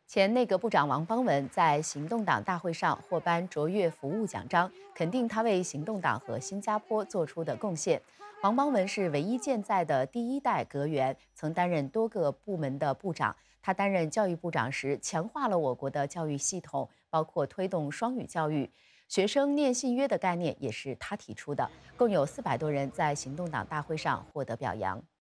前内阁部长王邦文在行动党大会上获颁卓越服务奖章，肯定他为行动党和新加坡做出的贡献。王邦文是唯一健在的第一代阁员，曾担任多个部门的部长。他担任教育部长时，强化了我国的教育系统，包括推动双语教育。学生念信约的概念也是他提出的。共有400多人在行动党大会上获得表扬。